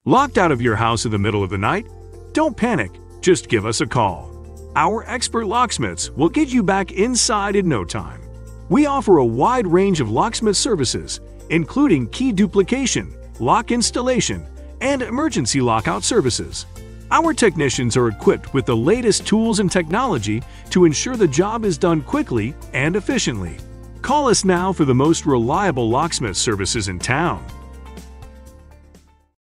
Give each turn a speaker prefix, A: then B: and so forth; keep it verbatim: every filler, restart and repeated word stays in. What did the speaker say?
A: Locked out of your house in the middle of the night? Don't panic, just give us a call. Our expert locksmiths will get you back inside in no time. We offer a wide range of locksmith services, including key duplication, lock installation, and emergency lockout services. Our technicians are equipped with the latest tools and technology to ensure the job is done quickly and efficiently. Call us now for the most reliable locksmith services in town.